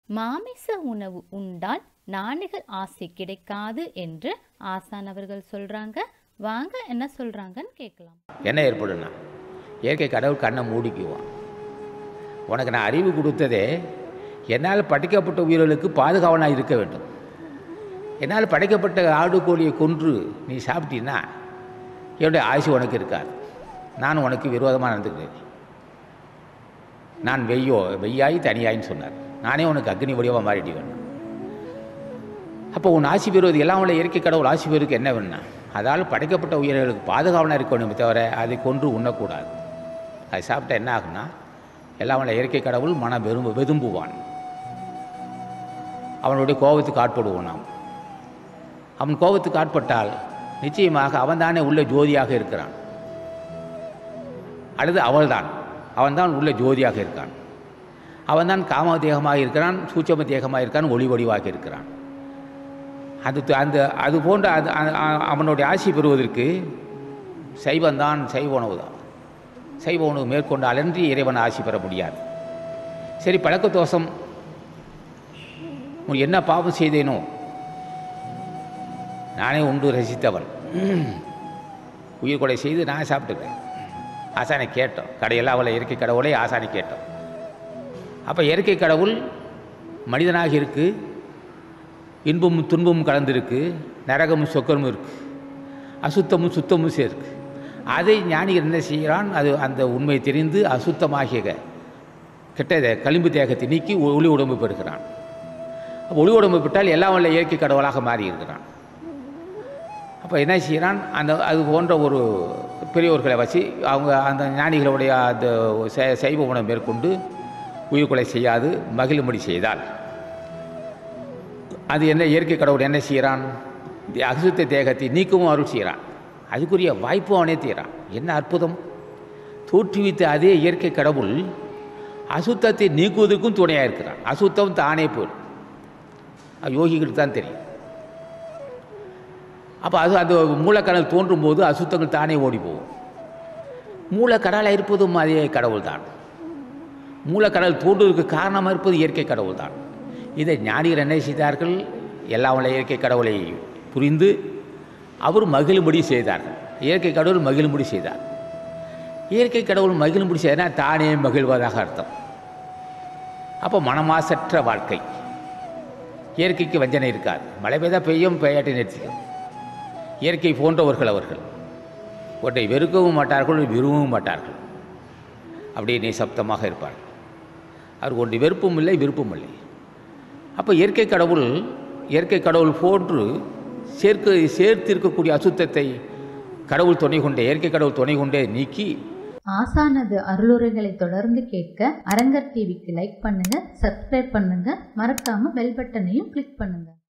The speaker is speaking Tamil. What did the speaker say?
மாமிச உணவு உண்டால் ஞானிகள் ஆசி கிடைக்காது என்று ஆசான் அவர்கள் சொல்றாங்க. வாங்க என்ன சொல்றாங்கன்னு கேட்கலாம். என்ன ஏற்படும்னா, இயற்கை கடவுள் கண்ணை மூடிக்குவான். உனக்கு நான் அறிவு கொடுத்ததே என்னால் படைக்கப்பட்ட உயிர்களுக்கு பாதுகாவலாக இருக்க வேண்டும். என்னால் படைக்கப்பட்ட ஆடு கோழியை கொன்று நீ சாப்பிட்டீன்னா என்னுடைய ஆயுசு உனக்கு இருக்காது. நான் உனக்கு விரோதமாக நடந்துக்கிறேன். நான் வெய்யாய் தனியாயின்னு சொன்னார். நானே உனக்கு அக்னி வடிவமாக மாறிட்டு வேணும். அப்போ உன் ஆசி பெறுவது எல்லாம் உள்ள இயற்கை கடவுள் ஆசி பெறுவதுக்கு என்ன வேணும்னா, அதால் படைக்கப்பட்ட உயிர்களுக்கு பாதுகாவலாக இருக்கணுமே தவிர அதை கொன்று உண்ணக்கூடாது. அது சாப்பிட்டா என்ன ஆகுன்னா, எல்லாம் உள்ள இயற்கை கடவுள் வெதும்புவான். அவனுடைய கோபத்துக்கு ஆட்படுவோம். நாம் அவன் கோபத்துக்கு ஆட்பட்டால் நிச்சயமாக அவன் தானே உள்ள ஜோதியாக இருக்கிறான், அல்லது அவன்தான் உள்ள ஜோதியாக இருக்கான். அவன்தான் காம தேகமாக இருக்கிறான், சூட்சம தேகமாக இருக்கான், ஒளி வடிவாக இருக்கிறான். அது போன்ற அவனுடைய ஆசி பெறுவதற்கு சைவந்தான், சைவ உணவு தான். சைவ உணவு மேற்கொண்டாலன்றி இறைவன் ஆசி பெற முடியாது. சரி, பழக்க தோஷம், என்ன பாவம் செய்தேனோ, நானே உண்டு ரசித்தவன், உயிர் கொலை செய்து நான் சாப்பிட்டுக்கிறேன். ஆசானை கேட்டோம், கடையெல்லாம் அவளை இயற்கை கடவுளை ஆசானை கேட்டோம். அப்போ இயற்கை கடவுள் மனிதனாக இருக்குது, இன்பமும் துன்பமும் கலந்துருக்கு, நரகமும் சொக்கமும் இருக்குது, அசுத்தமும் சுத்தமும் சேர்க்கு. அதை ஞானிகள் என்ன செய்கிறான், அது அந்த உண்மை தெரிந்து அசுத்தமாகிய கெட்ட களிம்பு தேகத்தை நீக்கி ஒளி உடம்பு பெறுகிறான். ஒளி உடம்பு பெற்றால் எல்லாம் உள்ள இயற்கை கடவுளாக மாறி இருக்கிறான். அப்போ என்ன செய்கிறான், அது போன்ற ஒரு பெரியோர்களை வச்சு அவங்க அந்த ஞானிகளுடைய அந்த சைவ உணவு மேற்கொண்டு உயிர்கொலை செய்யாது மகிழும்படி செய்தால் அது என்ன, இயற்கை கடவுள் என்ன செய்கிறான், அசுத்த தேகத்தை நீக்கவும் அருள் செய்கிறான். அதுக்குரிய வாய்ப்பும் அவனே தீரான். என்ன அற்புதம்! தோற்றுவித்த அதே இயற்கை கடவுள் அசுத்தத்தை நீக்குவதற்கும் துணையாக இருக்கிறான். அசுத்தம் தானே போயிடும், யோகிகளுக்கு தான் தெரியும். அப்போ அந்த மூலக்கடல் தோன்றும் போது அசுத்தங்கள் தானே ஓடி போகும். மூலக்கடலாக இருப்பதும் அதே கடவுள் தான். மூலக்கடல் தோன்றுவதற்கு காரணமாக இருப்பது இயற்கை கடவுள் தான். இதை ஞானிகள் என்ன செய்தார்கள், எல்லாம் உள்ள இயற்கை கடவுளை புரிந்து அவர் மகிழும்படி செய்தார்கள். இயற்கை கடவுள் மகிழும்படி செய்தார். இயற்கை கடவுள் மகிழும்படி செய்தனா தானே மகிழ்வதாக அர்த்தம். அப்போ மனமாசற்ற வாழ்க்கை. இயற்கைக்கு வஞ்சனை இருக்காது. மழை பெய்தால் பெய்யும், பெய்யாட்டை நிறுத்திக்கும். இயற்கை போன்றவர்கள் அவர்கள் ஒன்றை வெறுக்கவும் மாட்டார்கள், விரும்பவும் மாட்டார்கள். அப்படியே நிசப்தமாக இருப்பார்கள். அவருக்கு ஒன்று வெறுப்பும் இல்லை, விருப்பம் இல்லை. அப்போ இயற்கை கடவுள் போன்று சேர்த்து இருக்கக்கூடிய அசுத்தத்தை கடவுள் துணை கொண்டே, இயற்கை கடவுள் துணை கொண்டே நீக்கி ஆசானது அருளுரைகளை தொடர்ந்து கேட்க அரங்கர் டிவிக்கு லைக் பண்ணுங்க, சப்ஸ்கிரைப் பண்ணுங்க, மறக்காம பெல் பட்டனையும் கிளிக் பண்ணுங்க.